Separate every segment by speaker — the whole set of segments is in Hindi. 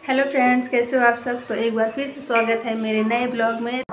Speaker 1: हेलो फ्रेंड्स, कैसे हो आप सब। तो एक बार फिर से स्वागत है मेरे नए ब्लॉग में।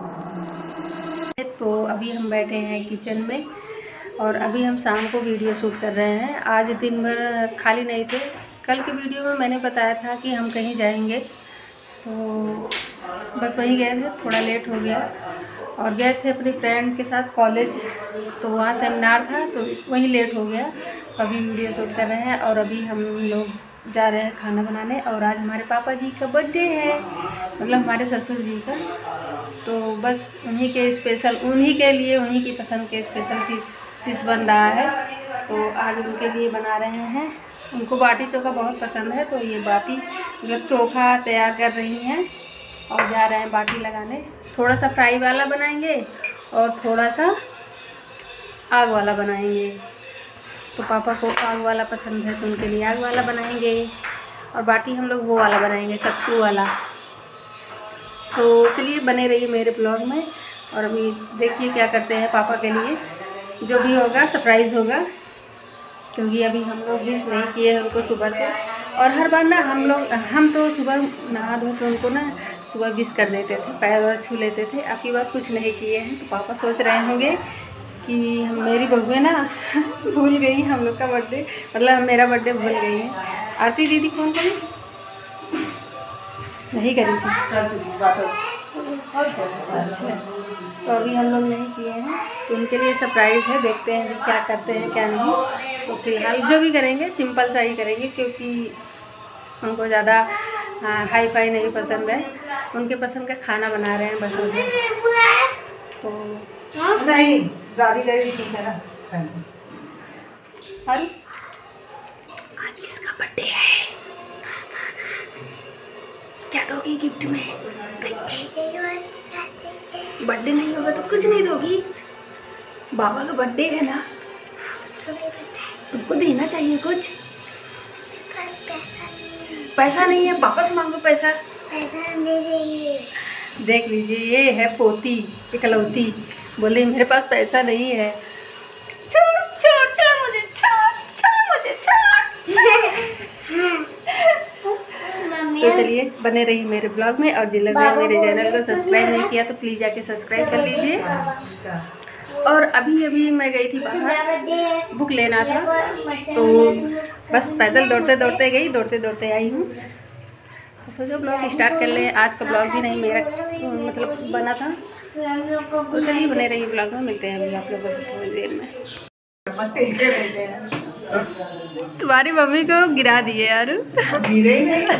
Speaker 1: तो अभी हम बैठे हैं किचन में और अभी हम शाम को वीडियो शूट कर रहे हैं। आज दिन भर खाली नहीं थे। कल के वीडियो में मैंने बताया था कि हम कहीं जाएंगे, तो बस वहीं गए थे। थोड़ा लेट हो गया और गए थे अपनी फ्रेंड के साथ कॉलेज, तो वहाँ सेमिनार था तो वहीं लेट हो गया। अभी वीडियो शूट कर रहे हैं और अभी हम लोग जा रहे हैं खाना बनाने। और आज हमारे पापा जी का बर्थडे है, मतलब हमारे ससुर जी का। तो बस उन्हीं के स्पेशल, उन्हीं के लिए, उन्हीं की पसंद के स्पेशल डिश बन रहा है। तो आज उनके लिए बना रहे हैं। उनको बाटी चोखा बहुत पसंद है, तो ये बाटी मतलब चोखा तैयार कर रही हैं और जा रहे हैं बाटी लगाने। थोड़ा सा फ्राई वाला बनाएंगे और थोड़ा सा आग वाला बनाएंगे। तो पापा को आग वाला पसंद है तो उनके लिए आग वाला बनाएंगे और बाटी हम लोग वो वाला बनाएंगे, सत्तू वाला। तो चलिए बने रहिए मेरे ब्लॉग में। और अभी देखिए क्या करते हैं पापा के लिए। जो भी होगा सरप्राइज़ होगा, क्योंकि अभी हम लोग विश नहीं किए हैं उनको सुबह से। और हर बार ना हम तो सुबह नहा धो के उनको ना सुबह विश कर देते थे, पैर वैर छू लेते थे। अब की बार कुछ नहीं किए हैं, तो पापा सोच रहे होंगे कि मेरी बहू है ना भूल गई हम लोग का बर्थडे, मतलब मेरा बर्थडे भूल गई है। आरती दीदी फोन करी नहीं करी थी। अच्छा, तो अभी हम लोग नहीं किए हैं, तो उनके लिए सरप्राइज़ है। देखते हैं क्या करते हैं क्या नहीं। तो फिलहाल जो भी करेंगे सिंपल सा ही करेंगे, क्योंकि उनको ज़्यादा हाई फाई नहीं पसंद है। उनके पसंद का खाना बना रहे हैं बस वो। तो
Speaker 2: नहीं दादी लड़ी ठीक है ना।
Speaker 1: अरे आज किसका बर्थडे है? क्या दोगी गिफ्ट में? बर्थडे नहीं होगा तो कुछ नहीं दोगी? बाबा का बर्थडे है ना, तुमको देना चाहिए कुछ। पैसा नहीं है, पापा से मांगो पैसा। देख लीजिए, ये है पोती इकलौती, बोले मेरे पास पैसा नहीं है। छोड़ छोड़ छोड़ मुझे, छोड़ मुझे, छोड़। तो चलिए बने रहिए मेरे ब्लॉग में। और जिन लोगों ने मेरे चैनल को सब्सक्राइब नहीं किया तो प्लीज़ जाके सब्सक्राइब कर लीजिए। और अभी मैं गई थी बाहर, बुक लेना था, तो बस पैदल दौड़ते दौड़ते गई, दौड़ते दौड़ते आई हूँ। तो सोचो ब्लॉग स्टार्ट कर ले। आज का ब्लॉग भी नहीं मेरा मतलब बना था। तो चलिए बने रहिए ब्लॉग में, मिलते हैं अभी आप लोगों से थोड़ी देर में। तुम्हारी मम्मी को गिरा दिए यार।
Speaker 2: गिरे ही नहीं।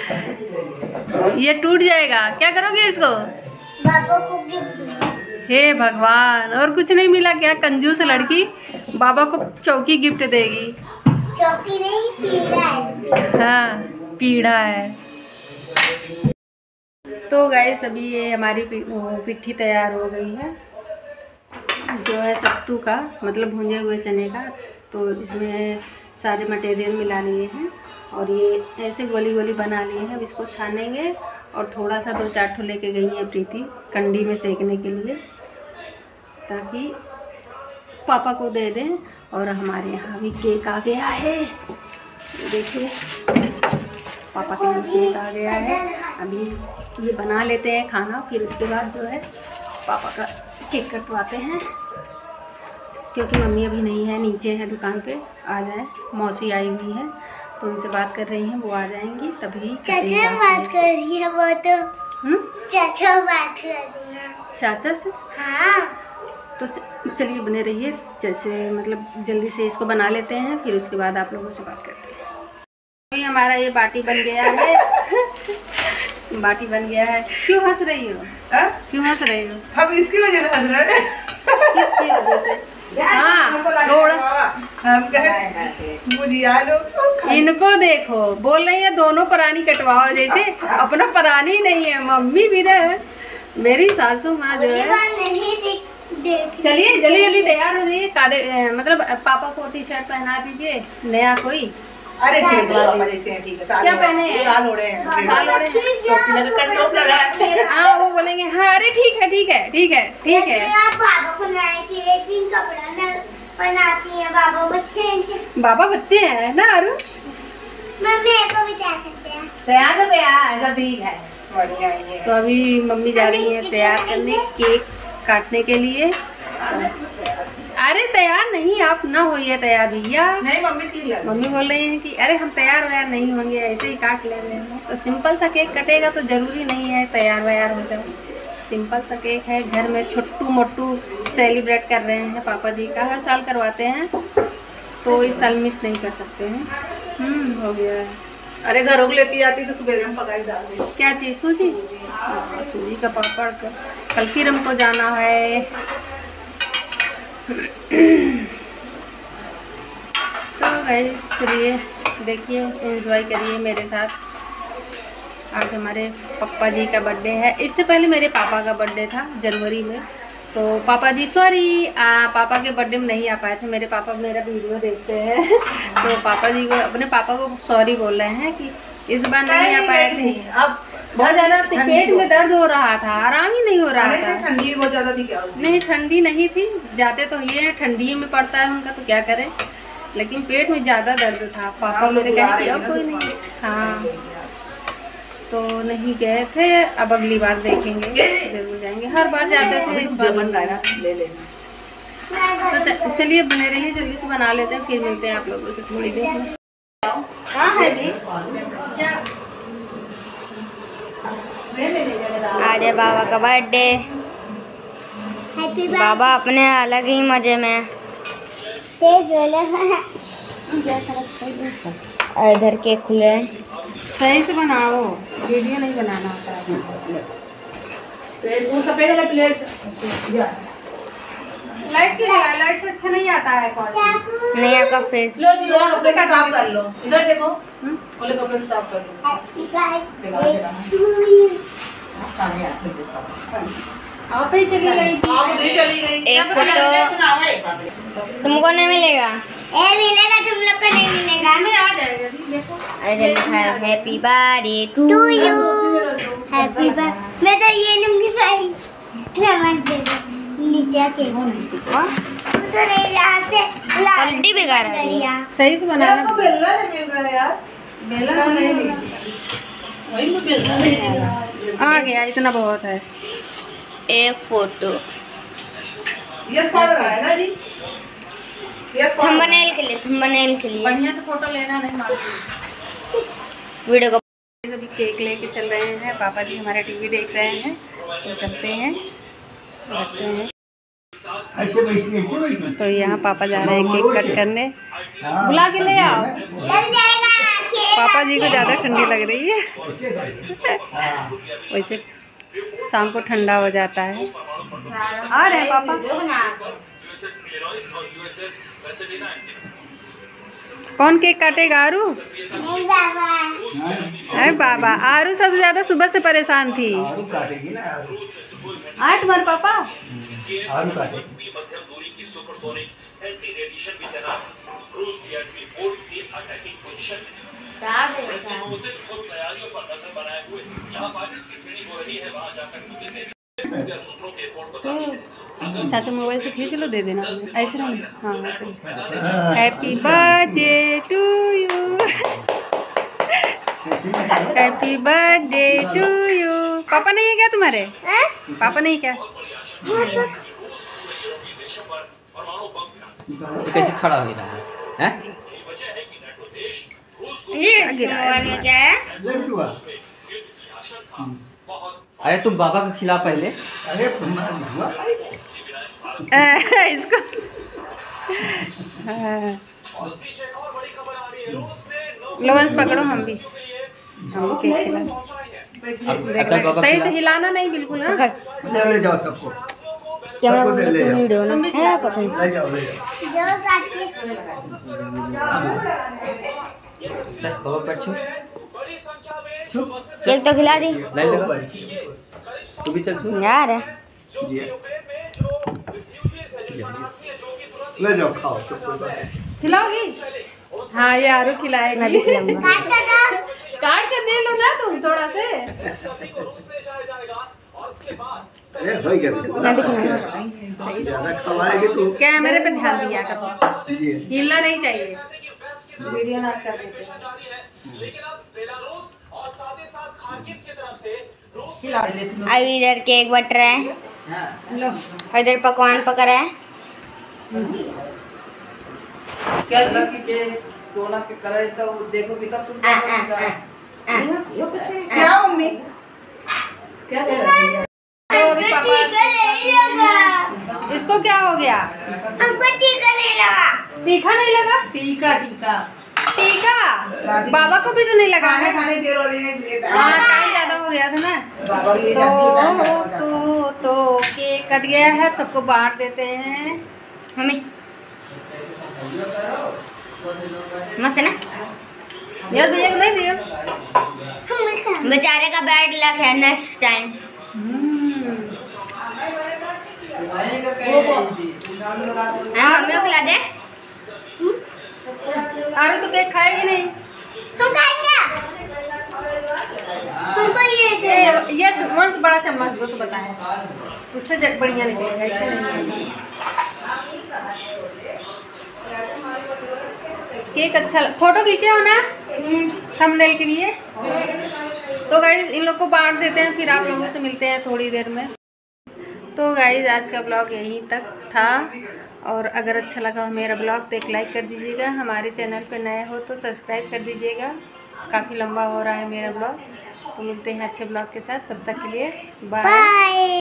Speaker 1: ये टूट जाएगा, क्या करोगे इसको?
Speaker 3: बाबा को गिफ्ट।
Speaker 1: हे भगवान, और कुछ नहीं मिला क्या? कंजूस लड़की बाबा को चौकी गिफ्ट देगी।
Speaker 3: चौकी नहीं, पीढ़ा है।
Speaker 1: हाँ पीढ़ा है। तो गाइस अभी ये हमारी पिट्ठी तैयार हो गई है, जो है सत्तू का, मतलब भुने हुए चने का। तो इसमें सारे मटेरियल मिला लिए हैं और ये ऐसे गोली गोली बना लिए हैं। अब इसको छानेंगे और थोड़ा सा 2-4 ठो लेके गई है प्रीति कंडी में सेकने के लिए, ताकि पापा को दे दें। और हमारे यहाँ भी केक आ गया है, देखिए पापा के लिए केक आ गया है। अभी ये बना लेते हैं खाना, फिर उसके बाद जो है पापा का केक कटवाते हैं, क्योंकि मम्मी अभी नहीं है, नीचे है दुकान पे। आ जाए, मौसी आई हुई है तो उनसे बात कर रही हैं, वो आ जाएंगी तभी।
Speaker 3: चाचा बात कर रही है वो तो। चाचा बात कर रही है।
Speaker 1: चाचा से?
Speaker 3: हाँ।
Speaker 1: तो चलिए बने रहिए, जैसे मतलब जल्दी से इसको बना लेते हैं, फिर उसके बाद आप लोगों से बात करते हैं। अभी हमारा ये बाटी बन गया है। बाटी बन गया है। क्यों हंस रही हो? क्यों हंस रही हो?
Speaker 2: हम इसकी वजह से हंस रहे हैं।
Speaker 1: किसकी वजह से? हाँ थोड़ा
Speaker 2: हम कहे बुझिया लो।
Speaker 1: इनको देखो, बोल रही है दोनों परानी कटवाओ, जैसे अपना परानी नहीं है। मम्मी भी है, मेरी सासू माँ जो है। चलिए जल्दी जल्दी तैयार हो जाइए। मतलब पापा को टी शर्ट पहना दीजिए नया कोई।
Speaker 2: अरे ठीक है पापा जैसे हैं, ठीक है।
Speaker 1: क्या पहने हैं?
Speaker 2: साल हो रहे हैं।
Speaker 1: साल हो रहे हैं।
Speaker 2: टोप लगा।
Speaker 1: हाँ वो बोलेंगे हाँ अरे ठीक है ठीक है ठीक है ठीक है।
Speaker 3: बाबा को कपड़ा बनाती है। बाबा बच्चे हैं।
Speaker 1: बाबा बच्चे हैं ना अरु?
Speaker 3: मम्मी को भी तैयार करते हैं।
Speaker 2: तैयार हो गया, ऐसा ठीक है, बढ़िया है ये।
Speaker 1: तो अभी मम्मी जा रही है तैयार करने, केक काटने के लिए। अरे तैयार नहीं, आप ना होइए तैयार भैया।
Speaker 2: नहीं मम्मी ठीक लग
Speaker 1: मम्मी बोल रही हैं कि अरे हम तैयार व्यार नहीं होंगे, ऐसे ही काट ले रहे हैं। तो सिंपल सा केक कटेगा तो ज़रूरी नहीं है तैयार व्यार हो जाए। सिंपल सा केक है, घर में छोटू मोटू सेलिब्रेट कर रहे हैं पापा जी का, हर साल करवाते हैं तो इस साल मिस नहीं कर सकते हैं। हो गया है।
Speaker 2: अरे घरों को लेती आती तो सुबह में पकाई डाल दे।
Speaker 1: क्या चीज़? सूजी? सूजी का पापड़ का कल फिर हमको जाना है। तो गाइस चलिए देखिए, एंजॉय करिए मेरे साथ। आज हमारे पापा जी का बर्थडे है। इससे पहले मेरे पापा का बर्थडे था जनवरी में, तो पापा जी सॉरी पापा के बर्थडे में नहीं आ पाए थे। मेरे पापा मेरा वीडियो देखते हैं तो पापा जी को, अपने पापा को सॉरी बोल रहे हैं कि इस बार नहीं आ पाए थे।
Speaker 2: अब
Speaker 1: बहुत ज़्यादा पेट में दर्द हो रहा था, आराम ही नहीं हो रहा था।
Speaker 2: ठंडी भी बहुत ज़्यादा थी क्या?
Speaker 1: नहीं ठंडी नहीं थी, जाते तो ये ठंडी में पड़ता है उनका, तो क्या करें, लेकिन पेट में ज़्यादा दर्द था। पापा मेरे कहे कि अब कोई नहीं, हाँ तो नहीं गए थे। अब अगली बार देखेंगे, जरूर जाएंगे। हर बार जाते थे, इस बार बन रहा है
Speaker 2: ले लेना।
Speaker 1: तो चलिए बने रहिए, जल्दी से बना लेते हैं, फिर मिलते हैं आप लोगों से थोड़ी देर में।
Speaker 2: कहाँ है दी?
Speaker 4: आज है बाबा का बर्थडे। बाबा अपने अलग ही मजे में। और इधर केक खुले हैं।
Speaker 1: सही से बनाओ, वीडियो नहीं बनाना होता है।
Speaker 2: वो सफेद वाला प्लेट
Speaker 1: लाइट क्यों जला? लाइट से अच्छा नहीं आता है कॉल।
Speaker 4: नहीं आपका फेस
Speaker 2: लो जी, वाला कपड़े से साफ कर लो। इधर देखो, वाले कपड़े से साफ कर लो।
Speaker 1: आप ही चली गई थी।
Speaker 2: आप उधर चली गई।
Speaker 4: एक फोटो तुमको नहीं मिलेगा।
Speaker 3: मिलेगा, तुम लोग को नहीं मिलेगा।
Speaker 1: में आ जाएगा, देखो
Speaker 4: ऐसे लिखा है happy birthday to
Speaker 3: to
Speaker 4: you.
Speaker 3: You happy birthday. मैं तो ये लूंगी भाई, नमक दे दो नीचे के। तो नहीं रहा से
Speaker 4: क्वालिटी बेकार आ रही है।
Speaker 1: सही से बनाना।
Speaker 2: आपको बेलना नहीं मिल रहा है यार।
Speaker 1: बेला नहीं
Speaker 2: वही तो बेलना नहीं मिल रहा।
Speaker 1: आ गया, इतना बहुत है।
Speaker 4: एक फोटो
Speaker 2: ये पड़ रहा है ना जी? ये पड़ रहा है।
Speaker 4: थंबनेल के लिए
Speaker 1: बढ़िया से फोटो लेना, नहीं मालूम।
Speaker 4: वीडियो को
Speaker 1: सभी केक लेके चल रहे हैं, पापा जी हमारे टीवी देख रहे हैं, तो चलते हैं रखते हैं। तो यहाँ पापा जा रहे हैं केक कट करने, बुला के ले आओ। पापा जी को ज़्यादा ठंडी लग रही है वैसे शाम को ठंडा हो जाता है। आ रहे हैं पापा। कौन केक काटेगा? आरू?
Speaker 3: नहीं बाबा।
Speaker 1: अरे बाबा, आरू सबसे ज़्यादा सुबह से परेशान थी।
Speaker 5: आरू काटेगी ना, आरू
Speaker 1: आए तुम्हारे पापा?
Speaker 5: आरू काटेगी।
Speaker 1: चाचा मोबाइल से खींच लो, दे देना ऐसे नहीं। हाँ ऐसे। Happy birthday to you, happy birthday to you. पापा नहीं है क्या तुम्हारे? पापा नहीं क्या?
Speaker 6: तो कैसे खड़ा हो रहा है? हैं?
Speaker 4: ये मोबाइल में क्या है?
Speaker 5: ले बिटुआ।
Speaker 6: अरे तुम बाबा का खिला पहले।
Speaker 5: अरे हुआ भाई।
Speaker 1: इसको लो बस पकड़ो, हम भी केक खिला।
Speaker 6: अच्छा बाबा
Speaker 1: सही से
Speaker 6: खिला।
Speaker 1: हिलाना नहीं बिल्कुल ना।
Speaker 5: ले जाओ सबको।
Speaker 4: कैमरा
Speaker 5: सबको ले जाओ।
Speaker 4: वीडियो ना है पता नहीं।
Speaker 5: ले जाओ ले जाओ।
Speaker 3: जो काटे
Speaker 6: चल बाबा पर छू छू
Speaker 4: केक तो खिला दी
Speaker 6: लाइन लगा। तू भी चल छू।
Speaker 4: यार।
Speaker 5: ले जाओ खाओ सबको। बात नहीं।
Speaker 1: खिलाओगी? हाँ ये आरू खिलाएगी।
Speaker 4: मैं भी खिलाऊंगा।
Speaker 3: काट दो।
Speaker 1: काट कर दे लो ना तुम थोड़ा से।
Speaker 5: अरे भाई क्या
Speaker 4: मैं भी खिलाऊंगा।
Speaker 5: ज्यादा खवाएगी तो
Speaker 1: कैमरे पे ध्यान दिया करो,
Speaker 5: जी।
Speaker 1: हिलना नहीं चाहिए। वीडियो नाश कर देते हैं।
Speaker 4: अब इधर केक बट रहा है,
Speaker 1: लो
Speaker 4: और इधर पकवान पक रहा है।
Speaker 6: क्या लकी के टोना के कलर तो देखो भी तब तुम
Speaker 2: क्या मम्मी क्या कह रही है?
Speaker 1: तो अभी पापा इसको क्या हो गया?
Speaker 3: हमको टीका नहीं लगा।
Speaker 1: तीखा नहीं लगा?
Speaker 2: टीका टीका
Speaker 1: टीका बाबा को भी तो नहीं लगा है।
Speaker 2: खाने देर हो रही है।
Speaker 1: हाँ टाइम ज्यादा हो गया था ना।
Speaker 2: बाबा के लिए जाती
Speaker 1: तो केक कट गया है, सबको बांट देते हैं।
Speaker 4: मम्मी मस्त है ना?
Speaker 1: ये दिए कि नहीं दिए?
Speaker 4: बेचारे का बैड लक है, नेक्स्ट टाइम। हाँ मम्मी को खिला दे।
Speaker 1: अरे तो केक खाएगी नहीं?
Speaker 3: हम खाएंगे। हमको ये दे।
Speaker 1: ये वंश बड़ा चम्मच दो तो बताए, उससे बढ़िया निकलेगा, ऐसे नहीं। केक अच्छा फोटो खींचे हो ना थंबनेल के लिए। तो गाइज इन लोग को बांट देते हैं, फिर आप लोगों से मिलते हैं थोड़ी देर में। तो गाइज आज का ब्लॉग यहीं तक था, और अगर अच्छा लगा हो मेरा ब्लॉग तो एक लाइक कर दीजिएगा। हमारे चैनल पे नए हो तो सब्सक्राइब कर दीजिएगा। काफ़ी लंबा हो रहा है मेरा ब्लॉग। तो मिलते हैं अच्छे ब्लॉग के साथ, तब तक के लिए बाय।